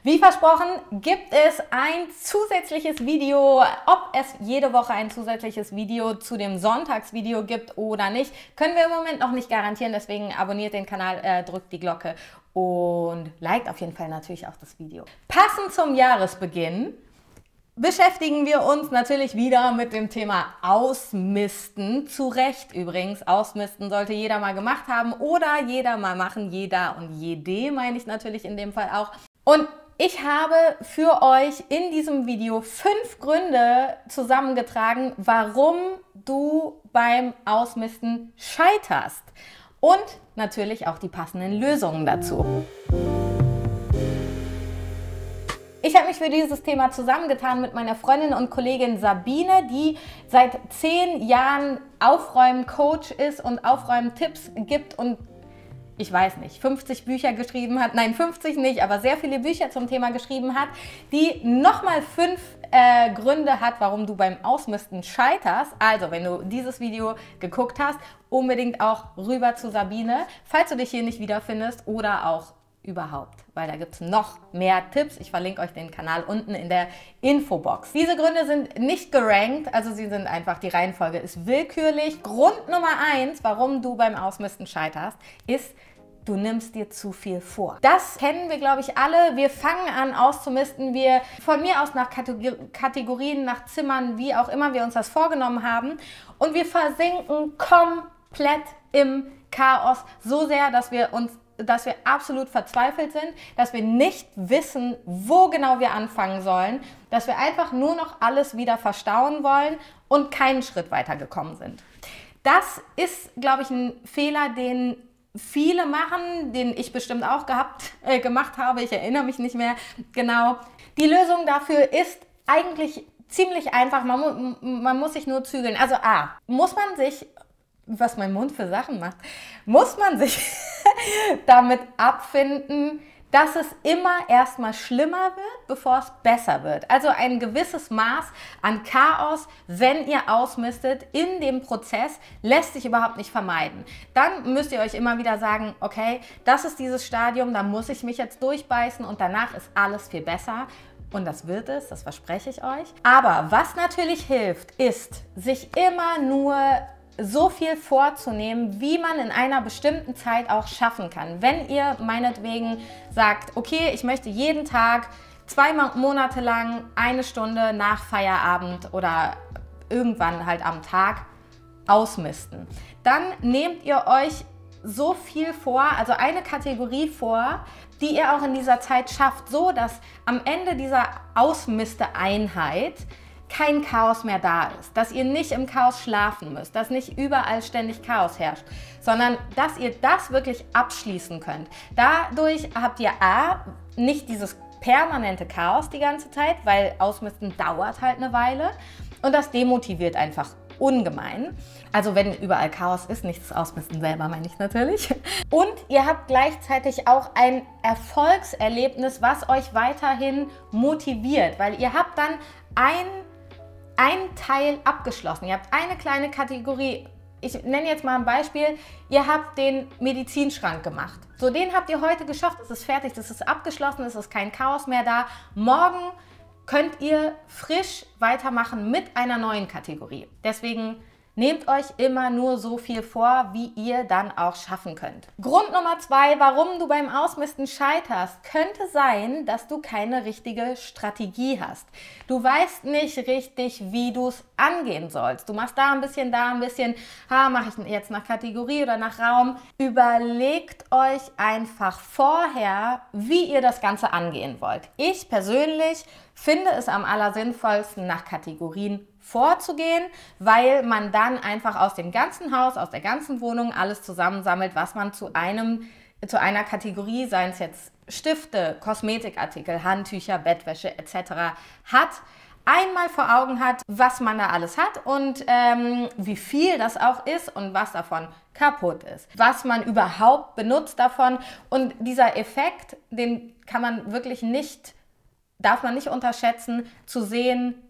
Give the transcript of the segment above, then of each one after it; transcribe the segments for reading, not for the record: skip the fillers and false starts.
Wie versprochen, gibt es ein zusätzliches Video. Ob es jede Woche ein zusätzliches Video zu dem Sonntagsvideo gibt oder nicht, können wir im Moment noch nicht garantieren. Deswegen abonniert den Kanal, drückt die Glocke und liked auf jeden Fall natürlich auch das Video. Passend zum Jahresbeginn beschäftigen wir uns natürlich wieder mit dem Thema Ausmisten. Zu Recht übrigens, Ausmisten sollte jeder mal gemacht haben oder jeder mal machen. Jeder und jede meine ich natürlich in dem Fall auch. Und ich habe für euch in diesem Video 5 Gründe zusammengetragen, warum du beim Ausmisten scheiterst. Und natürlich auch die passenden Lösungen dazu. Ich habe mich für dieses Thema zusammengetan mit meiner Freundin und Kollegin Sabine, die seit 10 Jahren Aufräumen-Coach ist und Aufräumen-Tipps gibt und ich weiß nicht, 50 Bücher geschrieben hat, nein 50 nicht, aber sehr viele Bücher zum Thema geschrieben hat, die nochmal 5 Gründe hat, warum du beim Ausmisten scheiterst. Also, wenn du dieses Video geguckt hast, unbedingt auch rüber zu Sabine, falls du dich hier nicht wiederfindest oder auch überhaupt, weil da gibt es noch mehr Tipps. Ich verlinke euch den Kanal unten in der Infobox. Diese Gründe sind nicht gerankt, also sie sind einfach, die Reihenfolge ist willkürlich. Grund Nummer 1, warum du beim Ausmisten scheiterst, ist, du nimmst dir zu viel vor. Das kennen wir, glaube ich, alle. Wir fangen an auszumisten. Wir von mir aus nach Kategorien, nach Zimmern, wie auch immer wir uns das vorgenommen haben. Und wir versinken komplett im Chaos so sehr, dass wir absolut verzweifelt sind, dass wir nicht wissen, wo genau wir anfangen sollen, dass wir einfach nur noch alles wieder verstauen wollen und keinen Schritt weiter gekommen sind. Das ist, glaube ich, ein Fehler, den viele machen, den ich bestimmt auch gemacht habe. Ich erinnere mich nicht mehr genau. Die Lösung dafür ist eigentlich ziemlich einfach. Man muss sich nur zügeln. Also muss man sich, was mein Mund für Sachen macht, muss man sich damit abfinden, dass es immer erstmal schlimmer wird, bevor es besser wird. Also ein gewisses Maß an Chaos, wenn ihr ausmistet in dem Prozess, lässt sich überhaupt nicht vermeiden. Dann müsst ihr euch immer wieder sagen, okay, das ist dieses Stadium, da muss ich mich jetzt durchbeißen und danach ist alles viel besser. Und das wird es, das verspreche ich euch. Aber was natürlich hilft, ist, sich immer nur so viel vorzunehmen, wie man in einer bestimmten Zeit auch schaffen kann. Wenn ihr meinetwegen sagt, okay, ich möchte jeden Tag 2 Monate lang 1 Stunde nach Feierabend oder irgendwann halt am Tag ausmisten, dann nehmt ihr euch so viel vor, also eine Kategorie vor, die ihr auch in dieser Zeit schafft, so dass am Ende dieser Ausmiste-Einheit kein Chaos mehr da ist, dass ihr nicht im Chaos schlafen müsst, dass nicht überall ständig Chaos herrscht, sondern dass ihr das wirklich abschließen könnt. Dadurch habt ihr nicht dieses permanente Chaos die ganze Zeit, weil Ausmisten dauert halt eine Weile und das demotiviert einfach ungemein. Also wenn überall Chaos ist, nichts Ausmisten selber meine ich natürlich. Und ihr habt gleichzeitig auch ein Erfolgserlebnis, was euch weiterhin motiviert, weil ihr habt dann ein Teil abgeschlossen. Ihr habt eine kleine Kategorie. Ich nenne jetzt mal ein Beispiel. Ihr habt den Medizinschrank gemacht. So, den habt ihr heute geschafft. Es ist fertig, das ist abgeschlossen, es ist kein Chaos mehr da. Morgen könnt ihr frisch weitermachen mit einer neuen Kategorie. Deswegen nehmt euch immer nur so viel vor, wie ihr dann auch schaffen könnt. Grund Nummer 2, warum du beim Ausmisten scheiterst, könnte sein, dass du keine richtige Strategie hast. Du weißt nicht richtig, wie du es angehen sollst. Du machst da ein bisschen, mache ich jetzt nach Kategorie oder nach Raum. Überlegt euch einfach vorher, wie ihr das Ganze angehen wollt. Ich persönlich finde es am allersinnvollsten, nach Kategorien vorzugehen, weil man dann einfach aus dem ganzen Haus, aus der ganzen Wohnung alles zusammensammelt, was man zu einer Kategorie, seien es jetzt Stifte, Kosmetikartikel, Handtücher, Bettwäsche etc. hat, einmal vor Augen hat, was man da alles hat und wie viel das auch ist und was davon kaputt ist, was man überhaupt benutzt davon. Und dieser Effekt, den kann man wirklich darf man nicht unterschätzen, zu sehen,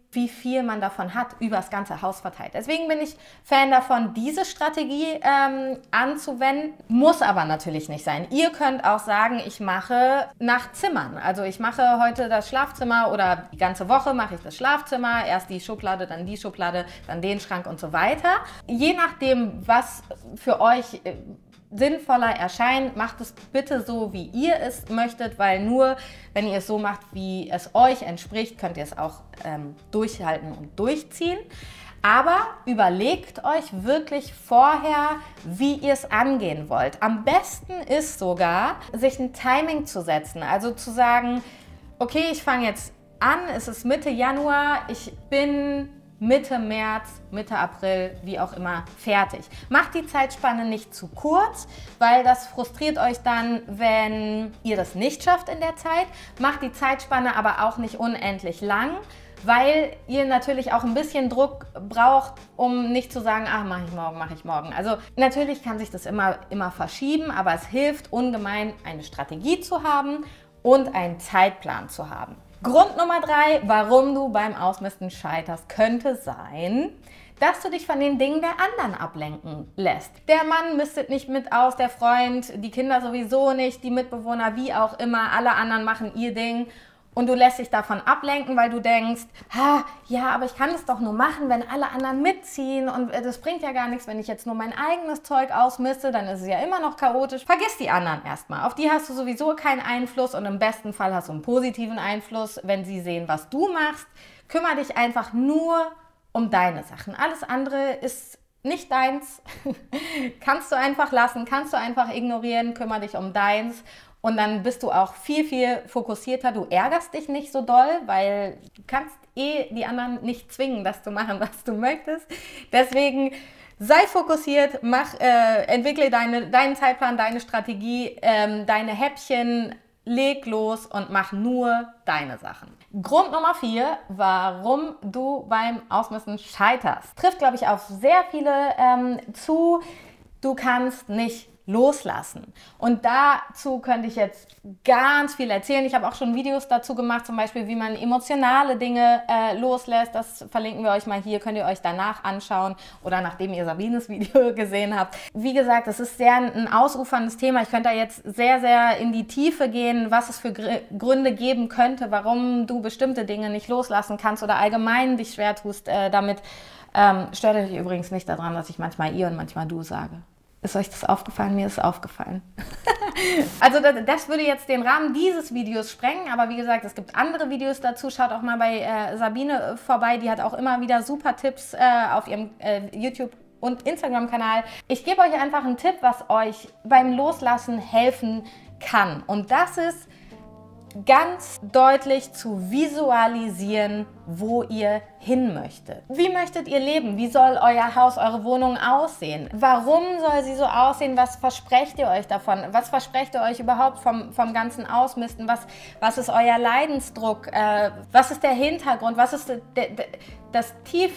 wie viel man davon hat, über das ganze Haus verteilt. Deswegen bin ich Fan davon, diese Strategie anzuwenden, muss aber natürlich nicht sein. Ihr könnt auch sagen, ich mache nach Zimmern. Also ich mache heute das Schlafzimmer oder die ganze Woche mache ich das Schlafzimmer, erst die Schublade, dann die Schublade, dann den Schrank und so weiter. Je nachdem, was für euch sinnvoller erscheint, macht es bitte so, wie ihr es möchtet, weil nur wenn ihr es so macht, wie es euch entspricht, könnt ihr es auch durchhalten und durchziehen. Aber überlegt euch wirklich vorher, wie ihr es angehen wollt. Am besten ist sogar, sich ein Timing zu setzen, also zu sagen, okay, ich fange jetzt an, es ist Mitte Januar, ich bin Mitte März, Mitte April, wie auch immer, fertig. Macht die Zeitspanne nicht zu kurz, weil das frustriert euch dann, wenn ihr das nicht schafft in der Zeit. Macht die Zeitspanne aber auch nicht unendlich lang, weil ihr natürlich auch ein bisschen Druck braucht, um nicht zu sagen, ach, mache ich morgen, mache ich morgen. Also natürlich kann sich das immer verschieben, aber es hilft ungemein, eine Strategie zu haben und einen Zeitplan zu haben. Grund Nummer 3, warum du beim Ausmisten scheiterst, könnte sein, dass du dich von den Dingen der anderen ablenken lässt. Der Mann mistet nicht mit aus, der Freund, die Kinder sowieso nicht, die Mitbewohner, wie auch immer, alle anderen machen ihr Ding. Und du lässt dich davon ablenken, weil du denkst, ja, aber ich kann es doch nur machen, wenn alle anderen mitziehen und das bringt ja gar nichts, wenn ich jetzt nur mein eigenes Zeug ausmiste, dann ist es ja immer noch chaotisch. Vergiss die anderen erstmal. Auf die hast du sowieso keinen Einfluss und im besten Fall hast du einen positiven Einfluss, wenn sie sehen, was du machst. Kümmere dich einfach nur um deine Sachen. Alles andere ist nicht deins. Kannst du einfach lassen, kannst du einfach ignorieren, kümmere dich um deins. Und dann bist du auch viel, viel fokussierter. Du ärgerst dich nicht so doll, weil du kannst die anderen nicht zwingen, das zu machen, was du möchtest. Deswegen sei fokussiert, entwickle deinen Zeitplan, deine Strategie, deine Häppchen, leg los und mach nur deine Sachen. Grund Nummer 4, warum du beim Ausmisten scheiterst. Trifft, glaube ich, auf sehr viele zu. Du kannst nicht loslassen. Und dazu könnte ich jetzt ganz viel erzählen. Ich habe auch schon Videos dazu gemacht, zum Beispiel, wie man emotionale Dinge loslässt. Das verlinken wir euch mal hier, könnt ihr euch danach anschauen oder nachdem ihr Sabines Video gesehen habt. Wie gesagt, das ist sehr ein ausuferndes Thema. Ich könnte da jetzt sehr, sehr in die Tiefe gehen, was es für Gründe geben könnte, warum du bestimmte Dinge nicht loslassen kannst oder allgemein dich schwer tust damit. Stört euch übrigens nicht daran, dass ich manchmal ihr und manchmal du sage. Ist euch das aufgefallen? Mir ist es aufgefallen. Also das würde jetzt den Rahmen dieses Videos sprengen, aber wie gesagt, es gibt andere Videos dazu. Schaut auch mal bei Sabine vorbei, die hat auch immer wieder super Tipps auf ihrem YouTube- und Instagram-Kanal. Ich gebe euch einfach einen Tipp, was euch beim Loslassen helfen kann. Und das ist ganz deutlich zu visualisieren, wo ihr hin möchtet. Wie möchtet ihr leben? Wie soll euer Haus, eure Wohnung aussehen? Warum soll sie so aussehen? Was versprecht ihr euch davon? Was versprecht ihr euch überhaupt vom ganzen Ausmisten? Was ist euer Leidensdruck? Was ist der Hintergrund? Was ist das tief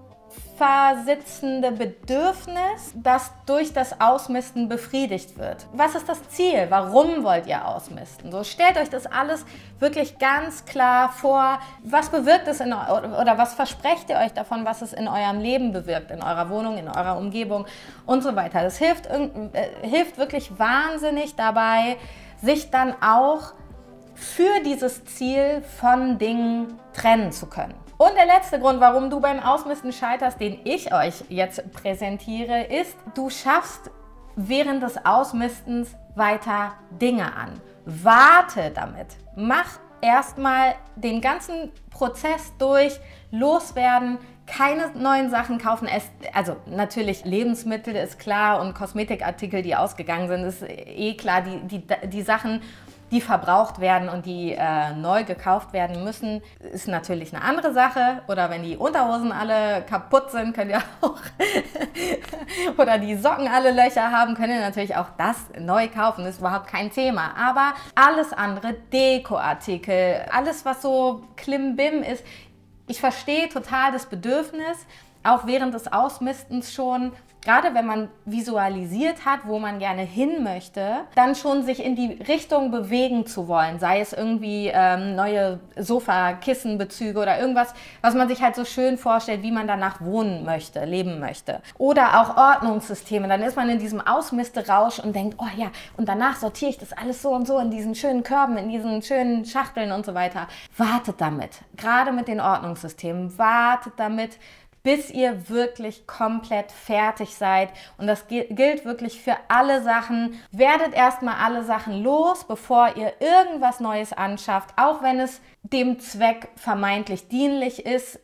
versitzende Bedürfnis, das durch das Ausmisten befriedigt wird? Was ist das Ziel? Warum wollt ihr ausmisten? So, stellt euch das alles wirklich ganz klar vor. Was bewirkt es oder was versprecht ihr euch davon, was es in eurem Leben bewirkt, in eurer Wohnung, in eurer Umgebung und so weiter. Das hilft wirklich wahnsinnig dabei, sich dann auch für dieses Ziel von Dingen trennen zu können. Und der letzte Grund, warum du beim Ausmisten scheiterst, den ich euch jetzt präsentiere, ist, du schaffst während des Ausmistens weiter Dinge an. Warte damit. Mach erstmal den ganzen Prozess durch, loswerden, keine neuen Sachen kaufen. Also natürlich Lebensmittel ist klar und Kosmetikartikel, die ausgegangen sind, ist eh klar. Die Sachen, die verbraucht werden und die neu gekauft werden müssen, ist natürlich eine andere Sache. Oder wenn die Unterhosen alle kaputt sind, könnt ihr auch, oder die Socken alle Löcher haben, könnt ihr natürlich auch das neu kaufen. Das ist überhaupt kein Thema. Aber alles andere, Dekoartikel, alles was so Klimbim ist, ich verstehe total das Bedürfnis, auch während des Ausmistens schon gerade wenn man visualisiert hat, wo man gerne hin möchte, dann schon sich in die Richtung bewegen zu wollen. Sei es irgendwie neue Sofa-Kissenbezüge oder irgendwas, was man sich halt so schön vorstellt, wie man danach wohnen möchte, leben möchte. Oder auch Ordnungssysteme. Dann ist man in diesem Ausmisterausch und denkt, oh ja, und danach sortiere ich das alles so und so in diesen schönen Körben, in diesen schönen Schachteln und so weiter. Wartet damit. Gerade mit den Ordnungssystemen. Wartet damit, bis ihr wirklich komplett fertig seid. Und das gilt wirklich für alle Sachen. Werdet erstmal alle Sachen los, bevor ihr irgendwas Neues anschafft, auch wenn es dem Zweck vermeintlich dienlich ist,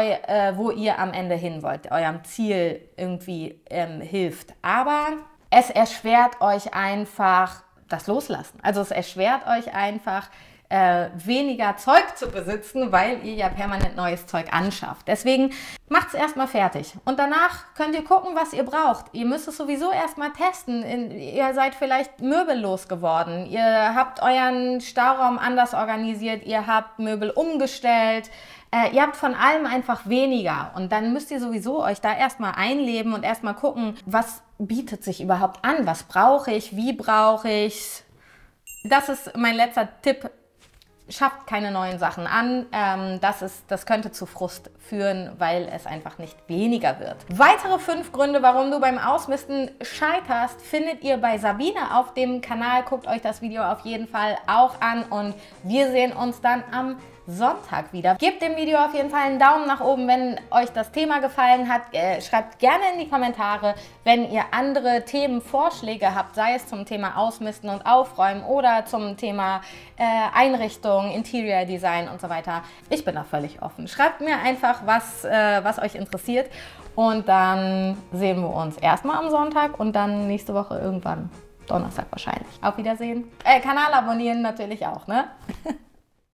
wo ihr am Ende hin wollt, eurem Ziel irgendwie hilft. Aber es erschwert euch einfach das Loslassen. Also es erschwert euch einfach, weniger Zeug zu besitzen, weil ihr ja permanent neues Zeug anschafft. Deswegen macht es erstmal fertig. Und danach könnt ihr gucken, was ihr braucht. Ihr müsst es sowieso erstmal testen. Ihr seid vielleicht möbellos geworden. Ihr habt euren Stauraum anders organisiert. Ihr habt Möbel umgestellt. Ihr habt von allem einfach weniger. Und dann müsst ihr sowieso euch da erstmal einleben und erstmal gucken, was bietet sich überhaupt an? Was brauche ich? Wie brauche ich es? Das ist mein letzter Tipp. Schafft keine neuen Sachen an, das könnte zu Frust führen, weil es einfach nicht weniger wird. Weitere 5 Gründe, warum du beim Ausmisten scheiterst, findet ihr bei Sabine auf dem Kanal. Guckt euch das Video auf jeden Fall auch an und wir sehen uns dann am Sonntag wieder. Gebt dem Video auf jeden Fall einen Daumen nach oben, wenn euch das Thema gefallen hat. Schreibt gerne in die Kommentare, wenn ihr andere Themenvorschläge habt, sei es zum Thema Ausmisten und Aufräumen oder zum Thema Einrichtung, Interior Design und so weiter. Ich bin da völlig offen. Schreibt mir einfach, was euch interessiert und dann sehen wir uns erstmal am Sonntag und dann nächste Woche irgendwann, Donnerstag wahrscheinlich. Auf Wiedersehen. Kanal abonnieren natürlich auch, ne?